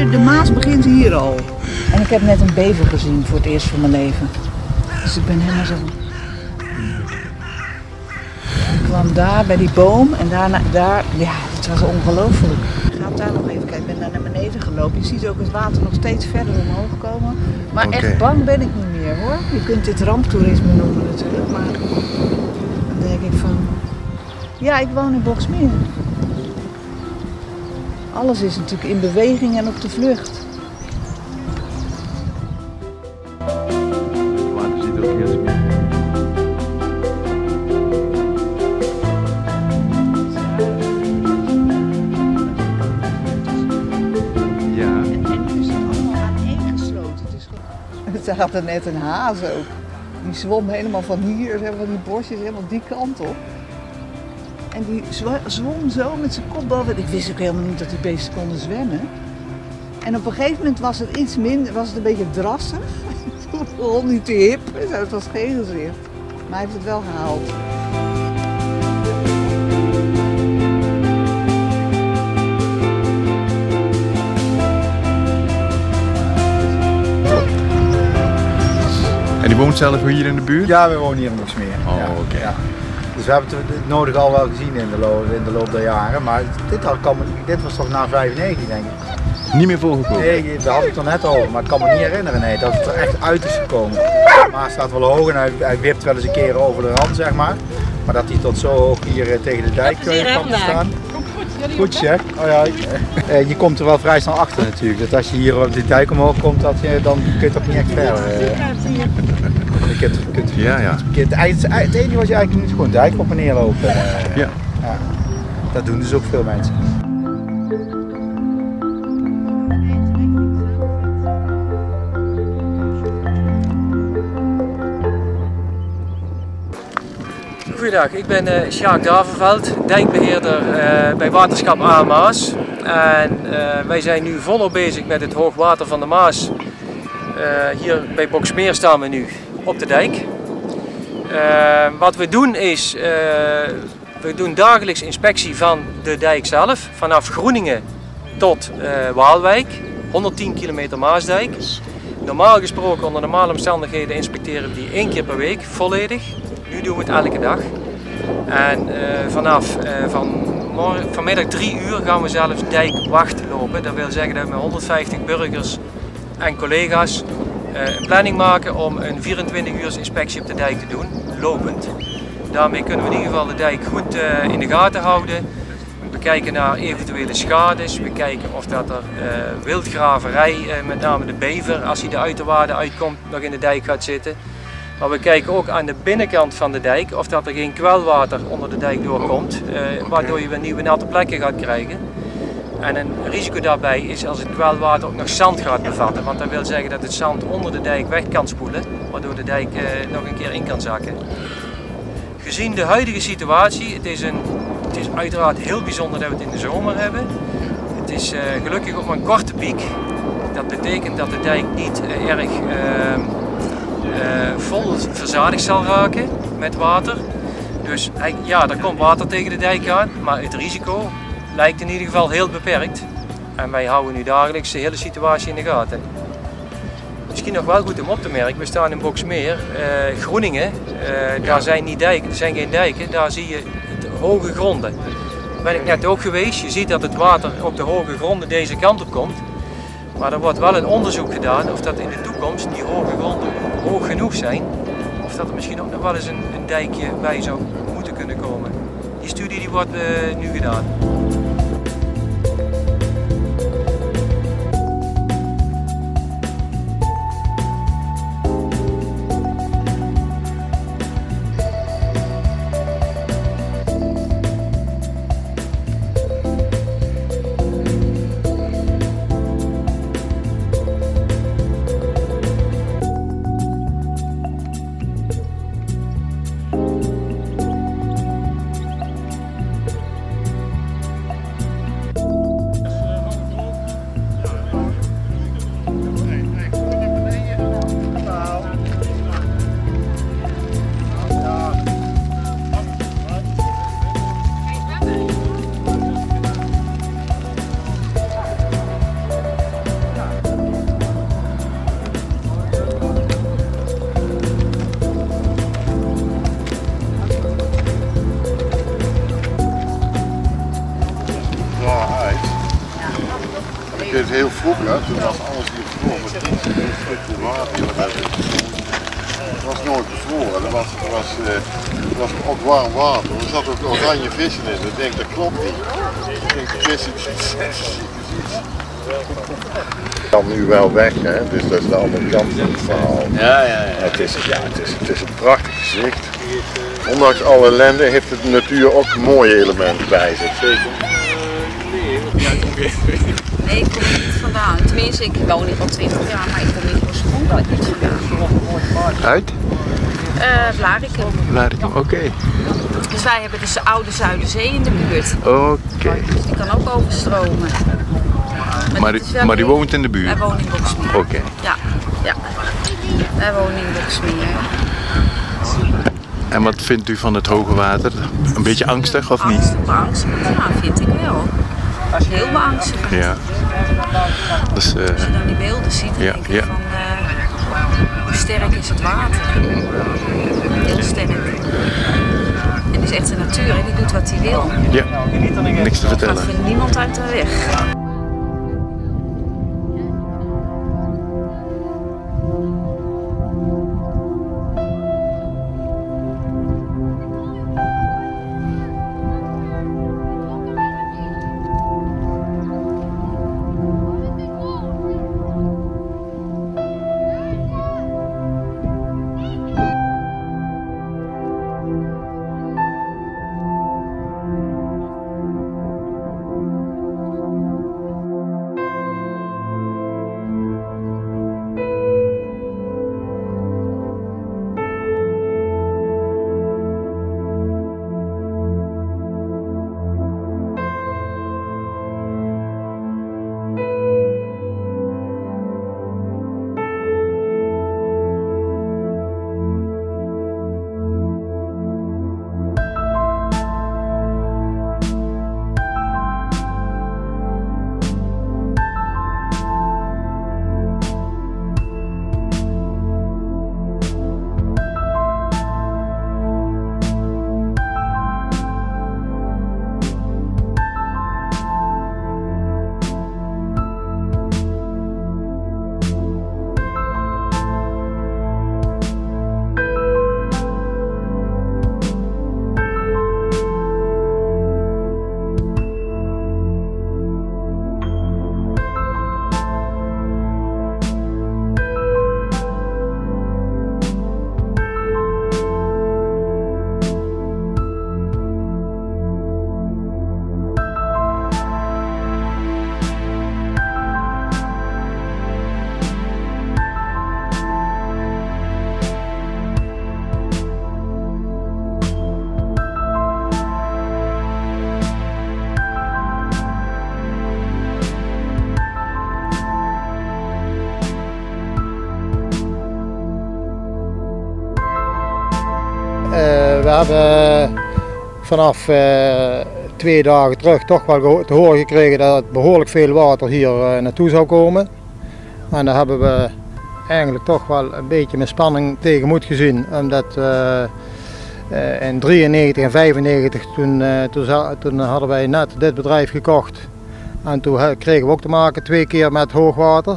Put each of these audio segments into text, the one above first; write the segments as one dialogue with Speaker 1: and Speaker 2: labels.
Speaker 1: de Maas begint hier al. En ik heb net een bever gezien voor het eerst van mijn leven. Dus ik ben helemaal zo... Ik kwam daar bij die boom en daarna daar, ja, het was ongelooflijk. Ik ga daar nog even kijken, ik ben daar naar beneden gelopen. Je ziet ook het water nog steeds verder omhoog komen. Maar echt bang ben ik niet meer hoor. Je kunt dit ramptoerisme noemen natuurlijk, maar dan denk ik van... Ja, ik woon in Boxmeer. Alles is natuurlijk in beweging en op de vlucht.
Speaker 2: Het water zit er ook heel meer. Ja.
Speaker 1: En nu is het allemaal aaneengesloten. Ze hadden net een haas ook. Die zwom helemaal van hier, van die bosjes, helemaal die kant op. En die zwom zo met zijn kop boven. Ik wist ook helemaal niet dat die beesten konden zwemmen. En op een gegeven moment was het iets minder, was het een beetje drassig. Toen begon hij te hip. Zo, het was geen gezicht. Maar hij heeft het wel gehaald.
Speaker 2: En die woont zelf hier in de buurt?
Speaker 3: Ja, we wonen hier in Boxmeer.
Speaker 2: Oh,
Speaker 3: ja.
Speaker 2: oké.
Speaker 3: Ja. Dus we hebben het nodig al wel gezien in de loop der jaren, maar dit was toch na 95 denk ik.
Speaker 2: Niet meer voorgekomen?
Speaker 3: Nee, daar had ik het er net over, maar ik kan me niet herinneren dat het er echt uit is gekomen. Maar hij staat wel hoog en hij wipt wel eens een keer over de rand zeg maar. Maar dat hij tot zo hoog hier tegen de dijk kwam te staan. Goed check. Oh ja, je komt er wel vrij snel achter natuurlijk. Dat als je hier op de dijk omhoog komt, dan kun je toch niet echt verder.
Speaker 2: Ja.
Speaker 3: Het enige wat je eigenlijk moet gewoon dijk op en neer lopen.
Speaker 2: Ja.
Speaker 3: Ja. Dat doen dus ook veel mensen.
Speaker 4: Goedendag, ik ben Sjaak Davenveld, dijkbeheerder bij Waterschap Maas. En wij zijn nu volop bezig met het hoogwater van de Maas. Hier bij Boxmeer staan we nu op de dijk. Wat we doen is, we doen dagelijks inspectie van de dijk zelf, vanaf Groeningen tot Waalwijk, 110 kilometer Maasdijk. Normaal gesproken, onder normale omstandigheden, inspecteren we die 1 keer per week volledig. Nu doen we het elke dag. En vanmiddag 3 uur gaan we zelfs dijkwacht lopen. Dat wil zeggen dat we met 150 burgers en collega's een planning maken om een 24 uur inspectie op de dijk te doen, lopend. Daarmee kunnen we in ieder geval de dijk goed in de gaten houden. We kijken naar eventuele schades, we kijken of dat er wildgraverij, met name de bever, als hij de uiterwaarden uitkomt, nog in de dijk gaat zitten. Maar we kijken ook aan de binnenkant van de dijk of dat er geen kwelwater onder de dijk doorkomt, waardoor je weer nieuwe natte plekken gaat krijgen. En een risico daarbij is als het kwelwater ook nog zand gaat bevatten, want dat wil zeggen dat het zand onder de dijk weg kan spoelen, waardoor de dijk nog een keer in kan zakken. Gezien de huidige situatie, het is uiteraard heel bijzonder dat we het in de zomer hebben. Het is gelukkig ook maar een korte piek. Dat betekent dat de dijk niet erg vol verzadigd zal raken met water. Dus ja, er komt water tegen de dijk aan, maar het risico lijkt in ieder geval heel beperkt. En wij houden nu dagelijks de hele situatie in de gaten. Misschien nog wel goed om op te merken, we staan in Boxmeer, Groeningen, daar zijn geen dijken, daar zie je het hoge gronden. Daar ben ik net ook geweest, je ziet dat het water op de hoge gronden deze kant op komt. Maar er wordt wel een onderzoek gedaan of dat in de toekomst die hoge gronden hoog genoeg zijn. Of dat er misschien ook nog wel eens een dijkje bij zou moeten kunnen komen. Die studie die wordt nu gedaan.
Speaker 5: weet heel vroeger, toen was alles hier bevroren, met een stukje water. Het was nooit bevroren, er was ook warm water. Er zat ook oranje vissen in. Ik denk dat klopt niet. Ik denk de vissen iets. Dan nu wel weg, hè? Dus dat is de andere kant van het verhaal.
Speaker 3: Ja.
Speaker 5: Het is een prachtig gezicht. Ondanks alle ellende heeft de natuur ook mooie elementen bij zich. Zeker.
Speaker 6: Nee, ik kom er niet vandaan. Tenminste, ik woon hier al 20 jaar, maar ik kom hier oorspronkelijk niet vandaan.
Speaker 2: Uit?
Speaker 6: Vlarikum.
Speaker 2: Vlarikum, oké.
Speaker 6: Dus wij hebben dus de oude Zuiderzee in de buurt.
Speaker 2: Oké.
Speaker 6: Dus die kan ook overstromen.
Speaker 2: Maar die woont in de buurt?
Speaker 6: Wij wonen in Boksmeer.
Speaker 2: Oké.
Speaker 6: Ja. Wij wonen in Boksmeer.
Speaker 2: En wat vindt u van het hoge water? Een beetje angstig of niet?
Speaker 6: Angstig, ja, vind ik wel. Heel beangstigend.
Speaker 2: Ja. Dus,
Speaker 6: als je dan die beelden ziet, dan denk ik van hoe sterk is het water. Heel sterk. En het is echt de natuur, hè? Die doet wat hij wil.
Speaker 2: Ja, niks te vertellen.
Speaker 6: Dat vindt niemand uit de weg.
Speaker 7: We hebben vanaf 2 dagen terug toch wel te horen gekregen dat het behoorlijk veel water hier naartoe zou komen. En daar hebben we eigenlijk toch wel een beetje met spanning tegemoet gezien. Omdat in 93 en 95 toen hadden wij net dit bedrijf gekocht. En toen kregen we ook te maken 2 keer met hoogwater.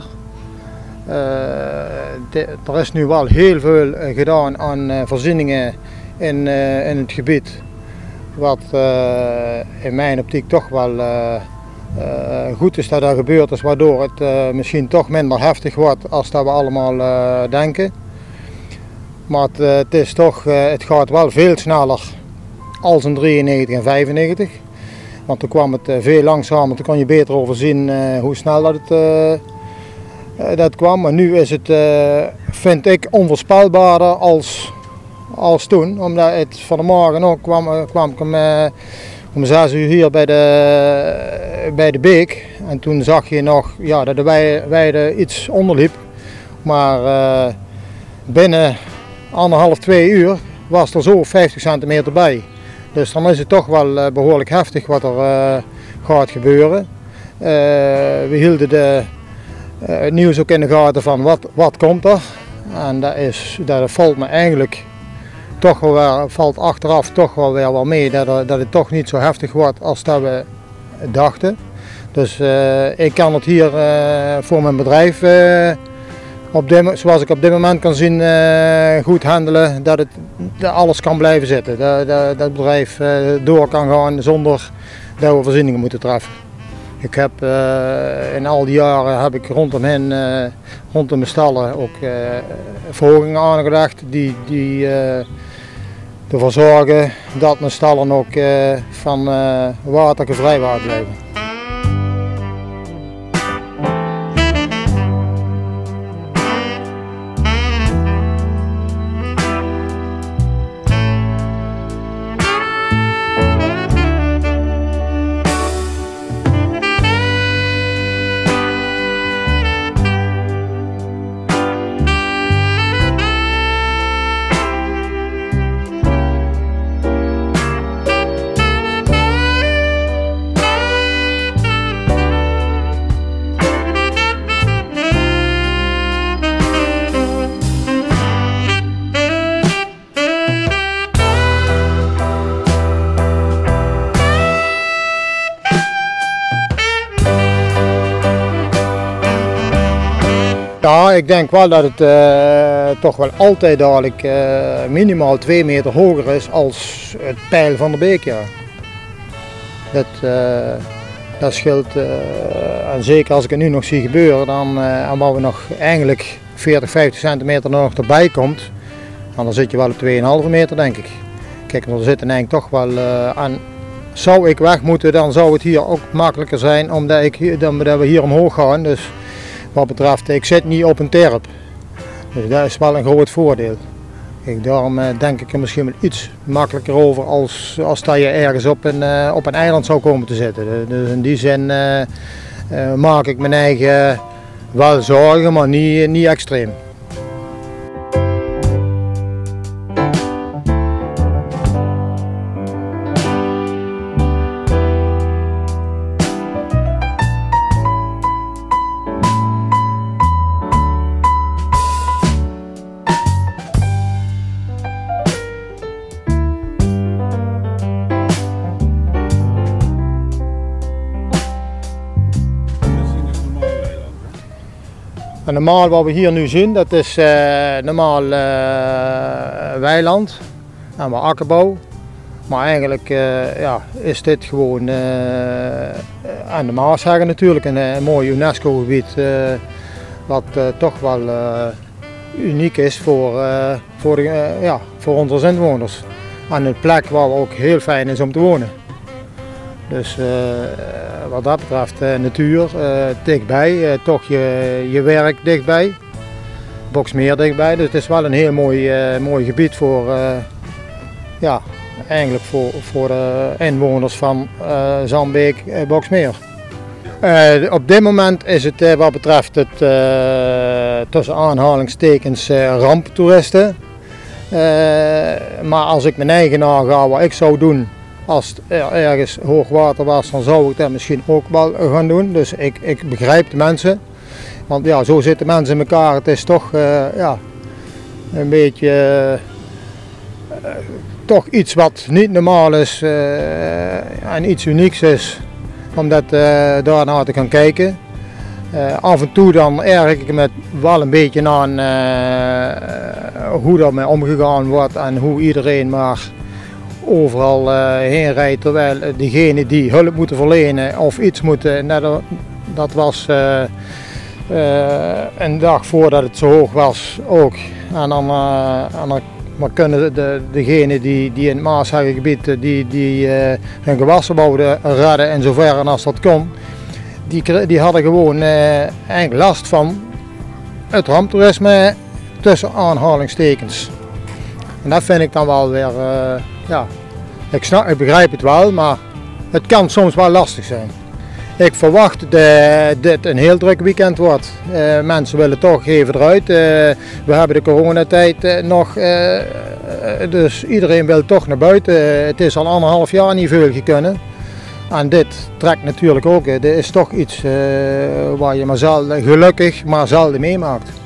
Speaker 7: Er is nu wel heel veel gedaan aan voorzieningen in het gebied. Wat in mijn optiek toch wel goed is dat er gebeurd is, waardoor het misschien toch minder heftig wordt als dat we allemaal denken. Maar het gaat wel veel sneller als in 93 en 95. Want toen kwam het veel langzamer, toen kon je beter overzien hoe snel dat kwam. Maar nu is het, vind ik, onvoorspelbaarder als toen. Omdat het van de morgen ook kwam ik om 6 uur hier bij de beek. En toen zag je nog dat de weide iets onderliep. Maar binnen 1,5, 2 uur was er zo 50 centimeter bij. Dus dan is het toch wel behoorlijk heftig wat er gaat gebeuren. We hielden het nieuws ook in de gaten van wat komt er. En dat valt me eigenlijk toch wel, valt achteraf toch wel weer wel mee dat het toch niet zo heftig wordt als dat we dachten. Dus ik kan het hier voor mijn bedrijf, zoals ik op dit moment kan zien, goed handelen, dat alles kan blijven zitten. Dat het bedrijf door kan gaan zonder dat we voorzieningen moeten treffen. Ik heb in al die jaren heb ik rondom mijn stallen ook verhogingen aangelegd die ervoor zorgen dat mijn stallen ook van water gevrijwaard blijven. Ja, ik denk wel dat het toch wel altijd dadelijk minimaal 2 meter hoger is als het peil van de beek. Ja. Dat scheelt, en zeker als ik het nu nog zie gebeuren, en waar we nog eigenlijk 40, 50 centimeter nog erbij komt, dan zit je wel op 2,5 meter denk ik. Kijk, er zitten eigenlijk toch wel aan. Zou ik weg moeten, dan zou het hier ook makkelijker zijn omdat we hier omhoog gaan. Dus wat betreft, ik zit niet op een terp. Dus dat is wel een groot voordeel. Kijk, daarom denk ik er misschien wel iets makkelijker over als dat je ergens op een eiland zou komen te zitten. Dus in die zin maak ik mijn eigen wel zorgen, maar niet extreem. En normaal wat we hier nu zien, dat is normaal weiland en wat akkerbouw. Maar eigenlijk ja, is dit gewoon aan de Maasheggen natuurlijk een mooi UNESCO gebied. Wat toch wel uniek is voor onze inwoners. En een plek waar ook heel fijn is om te wonen. Dus wat dat betreft natuur dichtbij, toch je werk dichtbij, Boxmeer dichtbij. Dus het is wel een heel mooi gebied voor, ja, eigenlijk voor de inwoners van Zandbeek, Boxmeer. Op dit moment is het wat betreft het tussen aanhalingstekens ramptoeristen. Maar als ik mijn eigen naga wat ik zou doen, als het ergens hoogwater was, dan zou ik dat misschien ook wel gaan doen. Dus ik begrijp de mensen. Want ja, zo zitten mensen in elkaar. Het is toch ja, een beetje toch iets wat niet normaal is en iets unieks is. Om dat daarnaar te gaan kijken. Af en toe dan erg ik me wel een beetje aan hoe daarmee omgegaan wordt en hoe iedereen maar overal heen rijdt, terwijl diegenen die hulp moeten verlenen of iets moeten, dat was een dag voordat het zo hoog was ook. En dan maar kunnen degenen die in het Maasheggengebied die hun gewassen wouden redden in zoverre als dat kon, die hadden gewoon eigenlijk last van het ramptoerisme tussen aanhalingstekens. En dat vind ik dan wel weer, ja, ik begrijp het wel, maar het kan soms wel lastig zijn. Ik verwacht dat dit een heel druk weekend wordt. Mensen willen toch even eruit. We hebben de coronatijd nog, dus iedereen wil toch naar buiten. Het is al 1,5 jaar niet veel kunnen. En dit trekt natuurlijk ook. Dit is toch iets waar je maar zelden, gelukkig maar zelden meemaakt.